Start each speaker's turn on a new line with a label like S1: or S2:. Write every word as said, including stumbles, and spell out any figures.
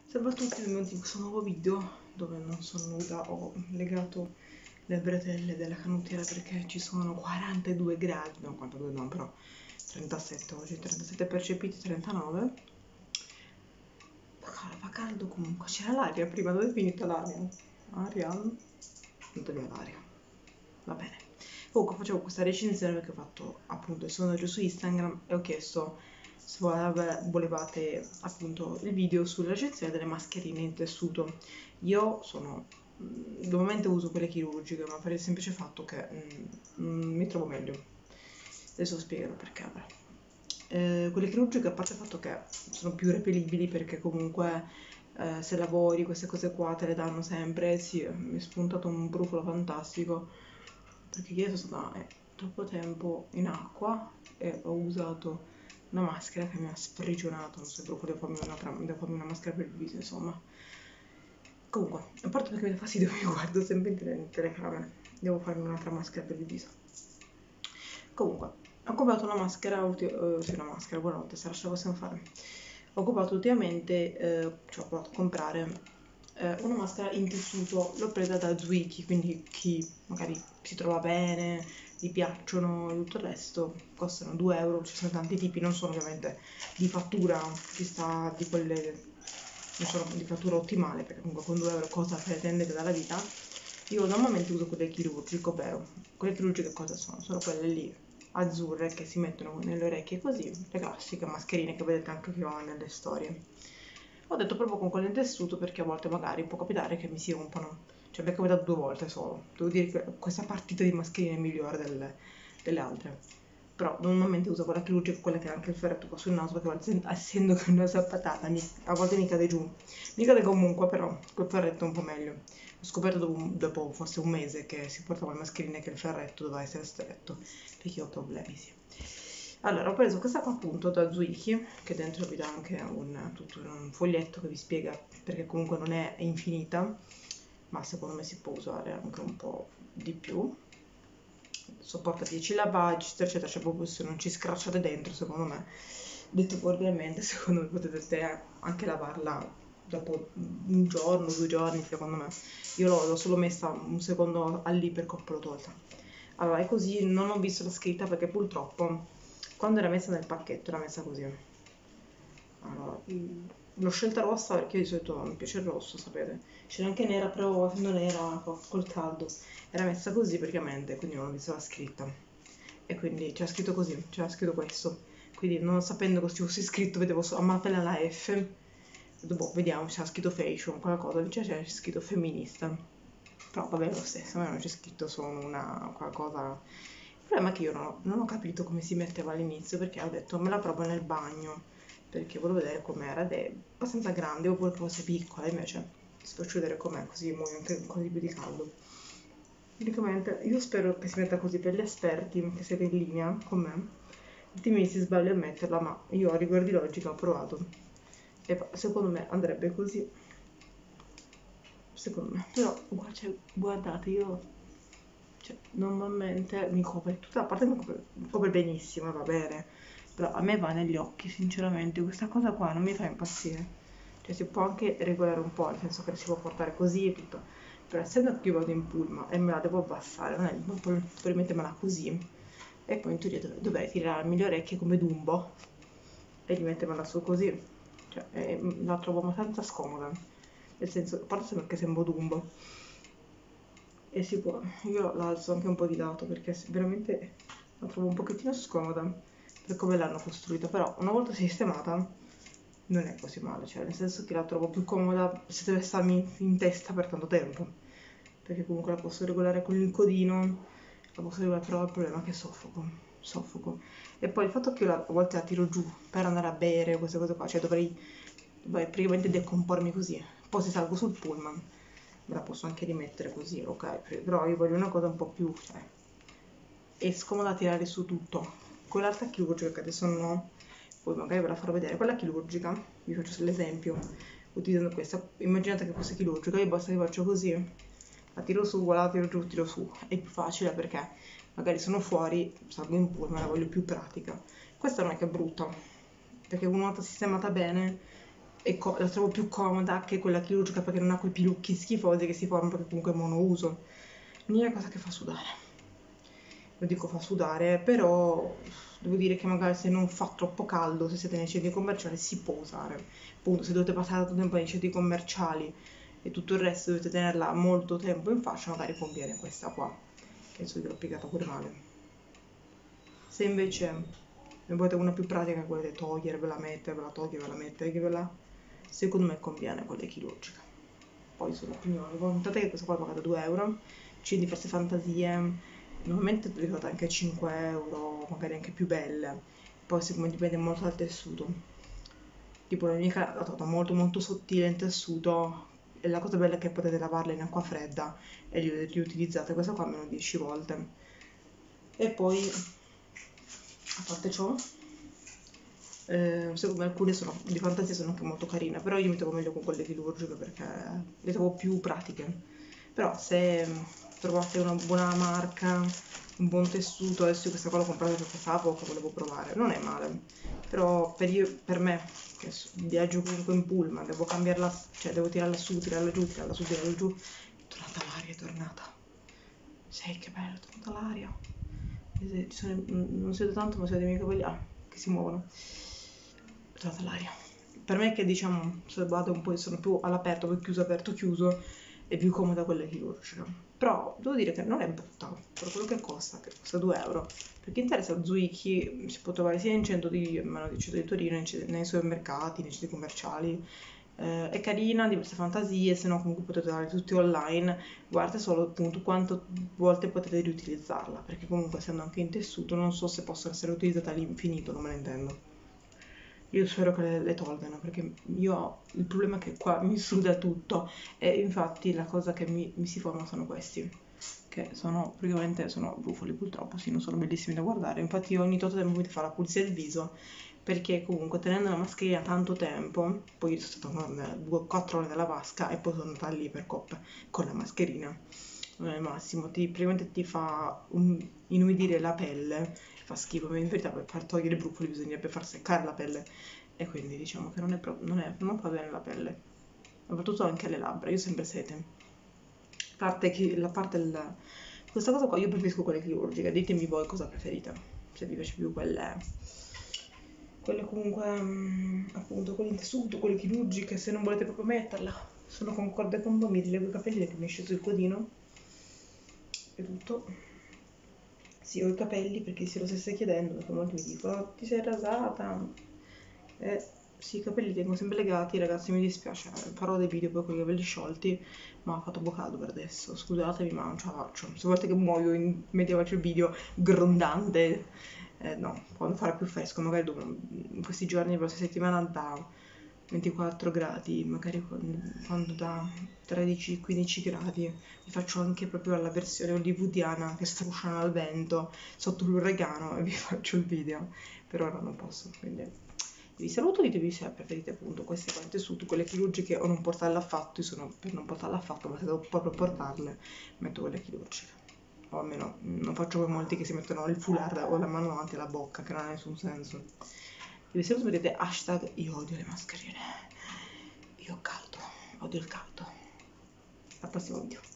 S1: Salve a tutti, benvenuti in questo nuovo video dove non sono nuda, ho legato le bretelle della canottiera perché ci sono quarantadue gradi, no quarantadue no però trentasette oggi, trentasette percepiti, trentanove. Fa, fa caldo comunque, c'era l'aria prima, dove è finita l'aria? Aria? Non via l'aria, va bene. Comunque facevo questa recensione perché ho fatto appunto il sondaggio su Instagram e ho chiesto se volevate appunto il video sulla recensione delle mascherine in tessuto. Io sono, normalmente uso quelle chirurgiche, ma per il semplice fatto che mm, mi trovo meglio. Adesso spiegherò perché. Vabbè. Eh, quelle chirurgiche, a parte il fatto che sono più repelibili perché comunque eh, se lavori queste cose qua te le danno sempre. Sì, mi è spuntato un brufolo fantastico perché ieri sono stata eh, troppo tempo in acqua e ho usato una maschera che mi ha sprigionato, non so, proprio devo farmi, un'altra, devo farmi una maschera per il viso, insomma. Comunque, a parte perché mi dà fastidio, mi guardo sempre in, tele, in telecamera, devo farmi un'altra maschera per il viso. Comunque, ho comprato una maschera, uh, sì, una maschera, buonanotte, se ce la possiamo fare. Ho comprato ultimamente, eh, cioè ho provato a comprare eh, una maschera in tessuto, l'ho presa da Zwiki, quindi chi magari si trova bene, gli piacciono e tutto il resto, costano due euro, ci sono tanti tipi, non sono ovviamente di fattura, ci sta di quelle, non sono di fattura ottimale, perché comunque con due euro cosa pretendete dalla vita? Io normalmente uso quelle chirurgiche, ovvero quelle chirurgiche cosa sono? Sono quelle lì azzurre che si mettono nelle orecchie così, le classiche mascherine che vedete anche che ho nelle storie. Ho detto proprio con quelle in tessuto perché a volte magari può capitare che mi si rompano, cioè mi è capitato due volte solo. Devo dire che questa partita di mascherine è migliore delle, delle altre. Però normalmente uso quella chirurgica, quella che ha anche il ferretto qua sul naso, perché essendo che il naso è patata, mi, a volte mi cade giù. Mi cade comunque, però col ferretto è un po' meglio. Ho scoperto dopo, dopo forse un mese che si portava le mascherine che il ferretto doveva essere stretto, perché ho problemi, sì. Allora, ho preso questa qua appunto da Zwiki, che dentro vi dà anche un, tutto un foglietto che vi spiega, perché comunque non è infinita, ma secondo me si può usare anche un po' di più. Sopporta dieci lavaggi, eccetera, cioè proprio se non ci scracciate dentro, secondo me, detto volgarmente, secondo me potete anche lavarla dopo un giorno, due giorni, secondo me. Io l'ho solo messa un secondo lì perché l'ho tolta. Allora, è così, non ho visto la scritta perché purtroppo quando era messa nel pacchetto era messa così. Allora, l'ho scelta rossa perché di solito mi piace il rosso, sapete. C'era anche nera, però non era col caldo. Era messa così praticamente, quindi non ho visto la scritta. E quindi c'era scritto così, c'era scritto questo. Quindi non sapendo che ci fosse scritto, vedevo a malapena la F. Dopo vediamo, c'era scritto fashion, qualcosa, invece c'era scritto femminista. Però vabbè, lo stesso, a me non c'è scritto solo una qualcosa. Il problema è che io non ho, non ho capito come si metteva all'inizio perché ho detto me la provo nel bagno perché volevo vedere com'era ed è abbastanza grande oppure che fosse piccola, invece ti faccio vedere com'è così muoio anche un po' di più di caldo. Praticamente io spero che si metta così per gli esperti che siete in linea con me, altrimenti si sbaglia a metterla, ma io a rigor di logica ho provato e secondo me andrebbe così, secondo me, però cioè, guardate, io cioè, normalmente mi copre tutta la parte, mi copre, mi copre benissimo, va bene, però a me va negli occhi, sinceramente, questa cosa qua non mi fa impazzire. Cioè si può anche regolare un po', nel senso che si può portare così e tutto, però essendo che io vado in pullman e me la devo abbassare, non è non puoi, puoi rimettermela così, e poi in teoria dov- dovrei tirarmi le orecchie come Dumbo e rimettermela su così, cioè eh, la trovo abbastanza scomoda, nel senso, a parte perché sembro Dumbo, e si può, io l'alzo anche un po' di lato perché veramente la trovo un pochettino scomoda per come l'hanno costruita, però una volta sistemata non è così male, cioè nel senso che la trovo più comoda se deve starmi in testa per tanto tempo, perché comunque la posso regolare con il codino, la posso regolare, però il problema è che soffoco, soffoco. E poi il fatto che io la, a volte la tiro giù per andare a bere, queste cose qua, cioè dovrei, dovrei praticamente decompormi così, poi se salgo sul pullman me la posso anche rimettere così, ok, però io voglio una cosa un po' più, cioè, è scomoda tirare su tutto. Quell'altra chirurgica che adesso non ho, poi magari ve la farò vedere, quella chirurgica, vi faccio l'esempio, utilizzando questa, immaginate che fosse chirurgica, io basta che faccio così, la tiro su, la tiro giù, tiro su, è più facile perché magari sono fuori, salgo in pullman, la voglio più pratica. Questa non è che è brutta, perché una volta sistemata bene e co- la trovo più comoda che quella chirurgica perché non ha quei pilucchi schifosi che si formano perché comunque è monouso. L'unica cosa che fa sudare. Lo dico fa sudare, però devo dire che magari se non fa troppo caldo, se siete nei centri commerciali, si può usare. Appunto, se dovete passare tanto tempo nei centri commerciali e tutto il resto dovete tenerla molto tempo in faccia, magari conviene questa qua. Penso che l'ho piegata pure male. Se invece ne volete una più pratica, volete togliervela, mettervela, togliervela, mettervela, secondo me conviene quella chirurgica. Poi sono opinioni, voi notate che questa qua è pagata due euro, c'è diverse fantasie, normalmente vi trovate anche cinque euro, magari anche più belle, poi siccome dipende molto dal tessuto. Tipo la mia l'ho trovata molto molto sottile in tessuto, e la cosa bella è che potete lavarla in acqua fredda e li riutilizzate questa qua almeno dieci volte. E poi, a parte ciò, eh, secondo me alcune sono, di fantasia sono anche molto carine, però io mi trovo meglio con quelle chirurgiche perché le trovo più pratiche. Però se trovate una buona marca, un buon tessuto, adesso io questa qua l'ho comprata perché fa poco, volevo provare, non è male. Però per, io, per me, che viaggio comunque in pullman, devo cambiarla, cioè devo tirarla su, tirarla giù, tirarla su, tirarla giù, è tornata l'aria, è tornata. Sai che bello, è tornata l'aria. Ci sono, non sento tanto, ma sento i miei capelli ah, che si muovono. È tornata l'aria. Per me che diciamo, se vado un po', sono più all'aperto, poi chiuso, aperto, chiuso, è più comoda quella chirurgica. Però devo dire che non è brutta, per quello che costa, che costa due euro. Per chi interessa Zuicchi si può trovare sia in centro di, di, centro di Torino, nei supermercati, nei centri commerciali. Eh, è carina, diverse fantasie, se no comunque potete trovare tutti online. Guardate solo appunto quante volte potete riutilizzarla, perché comunque essendo anche in tessuto non so se possono essere utilizzate all'infinito, non me ne intendo. Io spero che le, le tolgano perché io il problema è che qua mi suda tutto e infatti la cosa che mi, mi si forma sono questi, che sono praticamente sono brufoli purtroppo, sì, non sono bellissimi da guardare. Infatti io ogni tot tempo mi faccio la pulizia del viso perché comunque tenendo la mascherina tanto tempo, poi io sono stata quattro ore nella vasca e poi sono andata lì per coppa con la mascherina. Non è il massimo, ti, praticamente ti fa um, inumidire la pelle, fa schifo, ma in verità per far togliere i brufoli bisognerebbe far seccare la pelle e quindi diciamo che non, è pro- non, è, non fa bene la pelle, soprattutto anche alle labbra, io ho sempre sete. Parte chi, la parte del, questa cosa qua io preferisco quelle chirurgiche, ditemi voi cosa preferite, se vi piace più quelle, quelle comunque mm, appunto quelle in tessuto, quelle chirurgiche, se non volete proprio metterla. Sono concorde con voi, mi rilego i capelli che mi è sceso il codino. È tutto. Sì, ho i capelli perché se lo stesse chiedendo, perché molti mi dicono ti sei rasata. Eh, sì, i capelli li tengo sempre legati, ragazzi, mi dispiace, farò dei video poi con i capelli sciolti, ma ha fatto un po' caldo per adesso, scusatemi ma non ce la faccio. Se volete che muoio in media faccio il video grondante, eh, no, quando farà più fresco, magari dopo, in questi giorni, la prossima settimana da ventiquattro gradi, magari quando da tredici quindici gradi, vi faccio anche proprio la versione hollywoodiana che strusciano al vento sotto l'uragano e vi faccio il video, per ora non posso, quindi vi saluto, ditevi se preferite appunto queste qua in tessuto, quelle chirurgiche o non portarle affatto, io sono per non portarle affatto, ma se devo proprio portarle metto quelle chirurgiche, o almeno non faccio come molti che si mettono il foulard o la mano davanti alla bocca, che non ha nessun senso. Vi saluto, mettete hashtag io odio le mascherine, io ho caldo, odio il caldo. Al prossimo video.